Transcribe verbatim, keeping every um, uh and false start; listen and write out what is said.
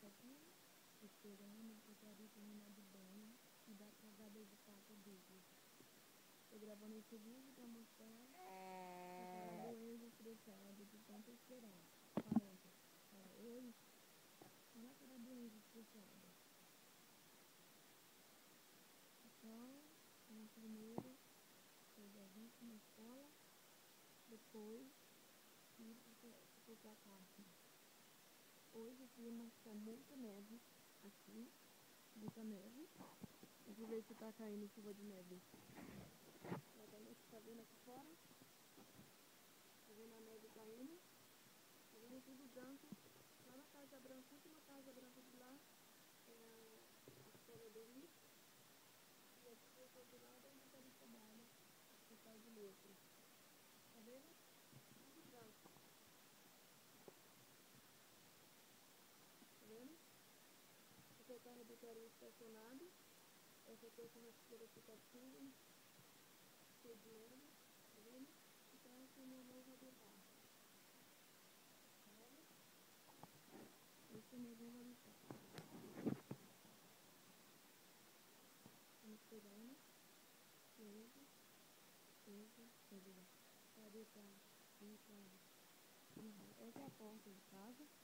aqui, esperando o Cari terminar de banho e dar cagada de pata dele. Tô gravando esse vídeo pra mostrar a cara do Enzo estressado de tanto esperar. Fala, Enzo. Fala, oi. Olha a cara do Enzo estressado. Então, vamos primeiro pegar a Vicky na escola, depois ir pro pra casa. Hoje o clima está muito neve aqui, muita neve. Vamos ver se tá caindo chuva de neve. Tá vendo aqui fora? Tá vendo a neve caindo? Tá vendo tudo branco? Lá na casa branca, a última casa branca de lá é a, a escola do Rick. E aqui desse outro lado é onde ele trabalha, hospital de letras. Tá vendo? Tudo branco. Tá vendo? Esse é o carro do Cari estacionado. Essa aqui é como a esteira fica assim, cheia de neve. Tá vendo? Então esse é o meu novo habitat. Tá vendo? Esse é o meu novo habitat. Estamos esperando. Enzo, Enzo, Enzo, Cari tá, Cari tá. Essa é a porta de casa.